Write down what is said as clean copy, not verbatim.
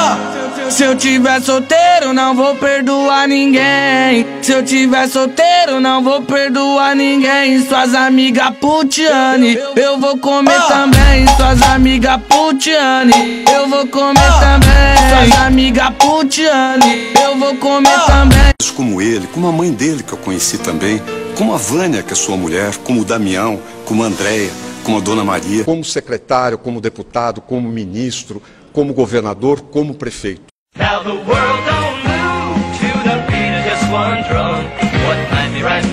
Se eu tiver solteiro, não vou perdoar ninguém. Se eu tiver solteiro, não vou perdoar ninguém. Suas amigas putiane, eu vou comer também. Suas amigas putiane, eu vou comer também. Suas amigas putiane, eu vou comer também. Como ele, como a mãe dele que eu conheci também, como a Vânia, que é sua mulher, como o Damião, como a Andréia, como a Dona Maria, como secretário, como deputado, como ministro, como governador, como prefeito. Now the world don't move to the beat of just one drum. What might be right